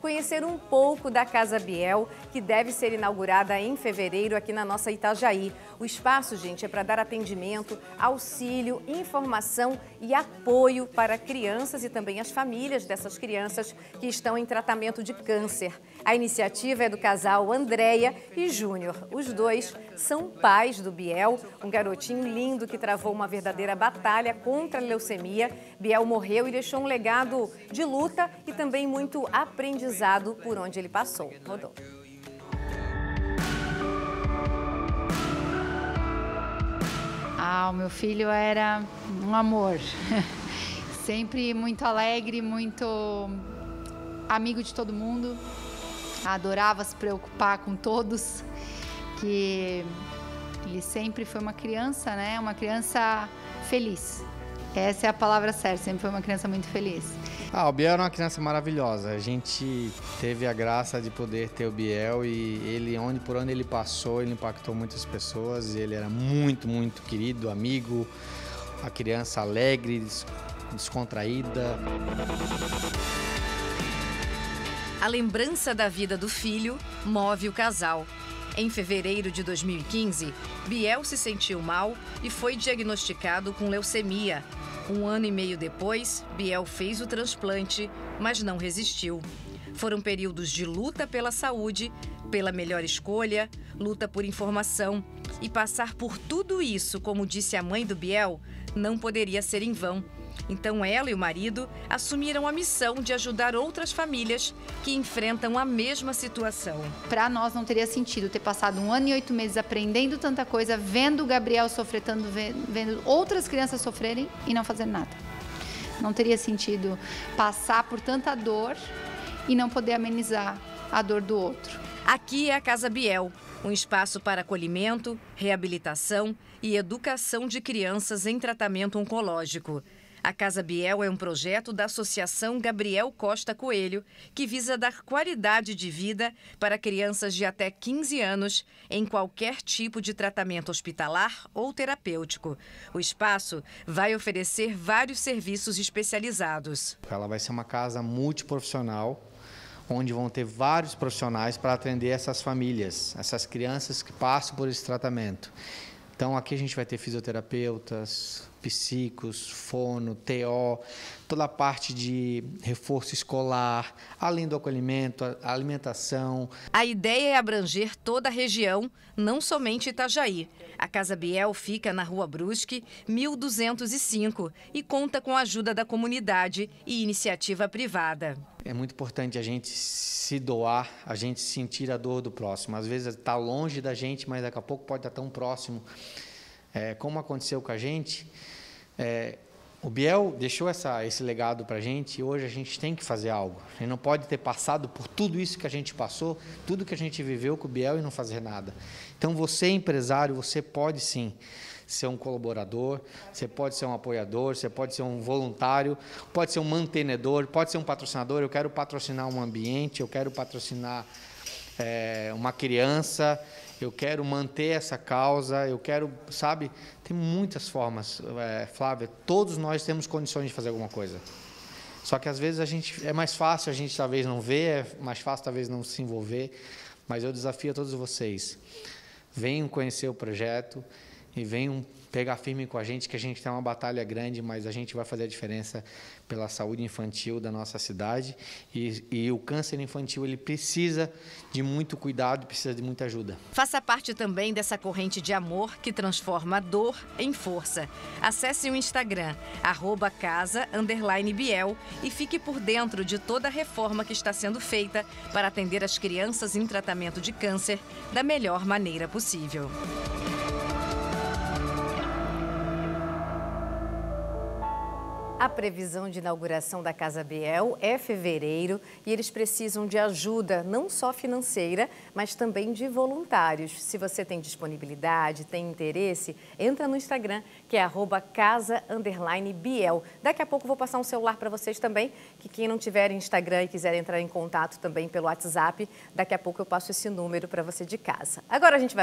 conhecer um pouco da Casa Biel, que deve ser inaugurada em fevereiro aqui na nossa Itajaí. O espaço, gente, é para dar atendimento, auxílio, informação e apoio para crianças e também as famílias dessas crianças que estão em tratamento de câncer. A iniciativa é do casal Andréia e Júnior. Os dois são pais do Biel, um garotinho lindo que travou uma verdadeira batalha contra a leucemia. Biel morreu e deixou um legado de luta e também muito aprendizado por onde ele passou. Rodou. O meu filho era um amor, sempre muito alegre, muito amigo de todo mundo, adorava se preocupar com todos, que ele sempre foi uma criança, né? Uma criança feliz. Essa é a palavra certa, sempre foi uma criança muito feliz. O Biel era uma criança maravilhosa. A gente teve a graça de poder ter o Biel e ele, por onde ele passou, ele impactou muitas pessoas. E ele era muito, muito querido, amigo, uma criança alegre, descontraída. A lembrança da vida do filho move o casal. Em fevereiro de 2015, Biel se sentiu mal e foi diagnosticado com leucemia. 1 ano e meio depois, Biel fez o transplante, mas não resistiu. Foram períodos de luta pela saúde, pela melhor escolha, luta por informação. E passar por tudo isso, como disse a mãe do Biel, não poderia ser em vão. Então ela e o marido assumiram a missão de ajudar outras famílias que enfrentam a mesma situação. Para nós não teria sentido ter passado 1 ano e 8 meses aprendendo tanta coisa, vendo o Gabriel sofrer, vendo outras crianças sofrerem e não fazer nada. Não teria sentido passar por tanta dor e não poder amenizar a dor do outro. Aqui é a Casa Biel, um espaço para acolhimento, reabilitação e educação de crianças em tratamento oncológico. A Casa Biel é um projeto da Associação Gabriel Costa Coelho, que visa dar qualidade de vida para crianças de até 15 anos em qualquer tipo de tratamento hospitalar ou terapêutico. O espaço vai oferecer vários serviços especializados. Ela vai ser uma casa multiprofissional, onde vão ter vários profissionais para atender essas famílias, essas crianças que passam por esse tratamento. Então, aqui a gente vai ter fisioterapeutas, psicos, fono, TO, toda a parte de reforço escolar, além do acolhimento, a alimentação. A ideia é abranger toda a região, não somente Itajaí. A Casa Biel fica na Rua Brusque, 1205, e conta com a ajuda da comunidade e iniciativa privada. É muito importante a gente se doar, a gente sentir a dor do próximo. Às vezes está longe da gente, mas daqui a pouco pode estar tão próximo. Como aconteceu com a gente, o Biel deixou esse legado para a gente e hoje a gente tem que fazer algo. A gente não pode ter passado por tudo isso que a gente passou, tudo que a gente viveu com o Biel e não fazer nada. Então você, empresário, você pode sim ser um colaborador, você pode ser um apoiador, você pode ser um voluntário, pode ser um mantenedor, pode ser um patrocinador. Eu quero patrocinar um ambiente, eu quero patrocinar uma criança, eu quero manter essa causa, eu quero, sabe, tem muitas formas, Flávia, todos nós temos condições de fazer alguma coisa. Só que às vezes é mais fácil a gente talvez não ver, é mais fácil talvez não se envolver, mas eu desafio a todos vocês, venham conhecer o projeto e venham pegar firme com a gente, que a gente tem uma batalha grande, mas a gente vai fazer a diferença pela saúde infantil da nossa cidade. E o câncer infantil, ele precisa de muito cuidado, precisa de muita ajuda. Faça parte também dessa corrente de amor que transforma a dor em força. Acesse o Instagram, @casa_biel, e fique por dentro de toda a reforma que está sendo feita para atender as crianças em tratamento de câncer da melhor maneira possível. A previsão de inauguração da Casa Biel é fevereiro e eles precisam de ajuda, não só financeira, mas também de voluntários. Se você tem disponibilidade, tem interesse, entra no Instagram, que é @casa_biel. Daqui a pouco eu vou passar um celular para vocês também, que quem não tiver Instagram e quiser entrar em contato também pelo WhatsApp, daqui a pouco eu passo esse número para você de casa. Agora a gente vai